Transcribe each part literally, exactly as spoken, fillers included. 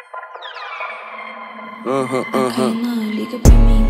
Aham, aham. Kainan, liga pra mim.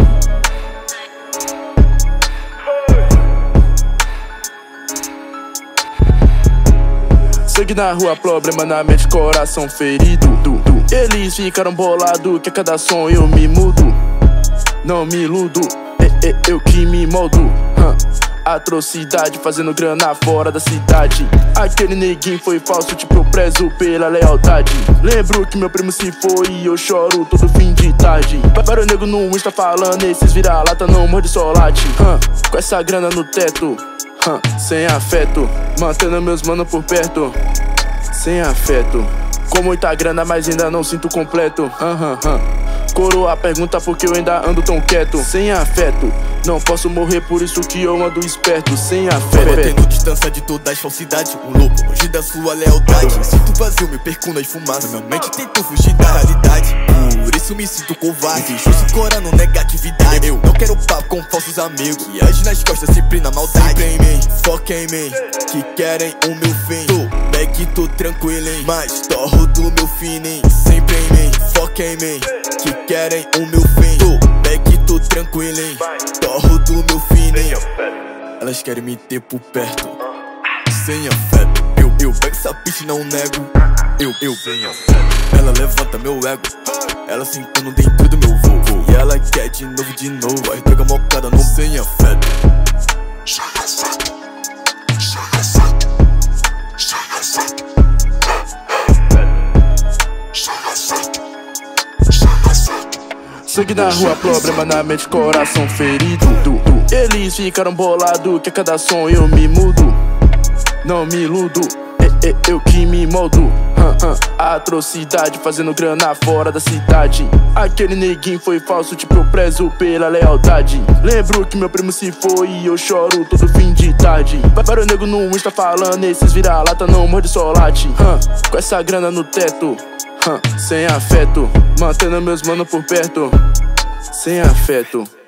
Sangue na rua, problema na mente, coração ferido. Du, du. Eles ficaram bolados que a cada som eu me mudo. Não me iludo, é, é eu que me moldo. Hum. Atrocidade, fazendo grana fora da cidade. Aquele neguinho foi falso, tipo eu prezo pela lealdade. Lembro que meu primo se foi e eu choro todo fim de tarde. Para o nego no Insta falando, esses vira-lata não morde só late. Hum. Com essa grana no teto, hum. Sem afeto, mantendo meus mano por perto. Sem afeto, com muita grana mas ainda não sinto completo. Hum, hum, hum. Coroa pergunta por que eu ainda ando tão quieto. Sem afeto, não posso morrer, por isso que eu ando esperto. Sem afeto, mantendo distância de todas as falsidades. Um louco longe da sua lealdade. Sinto vazio, me perco nas fumaças. Minha mente tento fugir da realidade. Por isso me sinto covarde, justo corando negatividade. Eu não quero papo com falsos amigos que agem nas costas sempre na maldade. Sempre em mim, foca em mim, que querem o meu fim. Tô back, tô tranquilo, hein, mas torro do meu feeling. Sempre em mim, foca em mim, que querem o meu fim. Tô back, tô tranquilo, hein, torro do meu feeling. Elas querem me ter por perto, sem afeto. Eu, eu pego essa bitch, não nego. Eu, eu, sem afeto. Ela levanta meu ego, ela sentando dentro do meu voo. E ela quer de novo, de novo. Aí pega mocada no sem afeto. Sem afeto, sem afeto, sem afeto, sem afeto, sem afeto. sangue na rua, problema na mente, coração ferido. Du, du. Eles ficaram bolados que a cada som eu me mudo. Não me iludo, é, é eu que me moldo. Hum, hum. Atrocidade, fazendo grana fora da cidade. Aquele neguinho foi falso, tipo eu prezo pela lealdade. Lembro que meu primo se foi e eu choro todo fim de tarde. Para o nego no Insta falando, esses vira-lata não morde só late. Hum. Com essa grana no teto, hum. Sem afeto, mantendo meus mano por perto. Sem afeto.